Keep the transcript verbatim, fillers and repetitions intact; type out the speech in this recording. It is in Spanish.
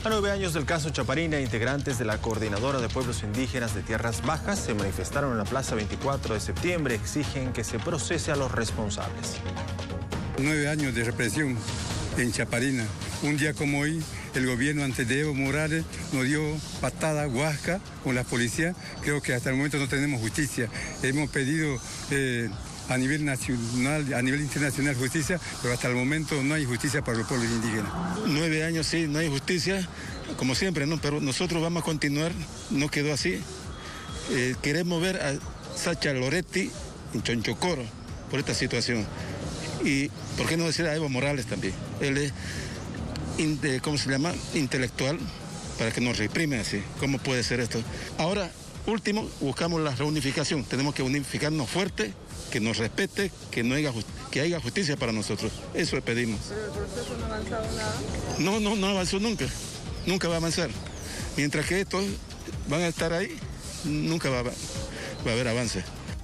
A nueve años del caso Chaparina, integrantes de la Coordinadora de Pueblos Indígenas de Tierras Bajas se manifestaron en la Plaza veinticuatro de septiembre. Exigen que se procese a los responsables. Nueve años de represión en Chaparina. Un día como hoy, el gobierno ante de Evo Morales nos dio patada guasca con la policía. Creo que hasta el momento no tenemos justicia. Hemos pedido eh, a nivel nacional, a nivel internacional justicia, pero hasta el momento no hay justicia para los pueblos indígenas. Nueve años sí, no hay justicia, como siempre, ¿no? Pero nosotros vamos a continuar, no quedó así. Eh, queremos ver a Sacha Loretti en Chonchocoro por esta situación. Y, ¿por qué no decir a Evo Morales también? Él es, ¿cómo se llama?, intelectual, para que nos reprimen así. ¿Cómo puede ser esto? Ahora, último, buscamos la reunificación. Tenemos que unificarnos fuerte, que nos respete, que, no haya, que haya justicia para nosotros. Eso le pedimos. ¿Pero el proceso no ha avanzado nada? No, no, no avanzó nunca. Nunca va a avanzar. Mientras que estos van a estar ahí, nunca va a, va a haber avance.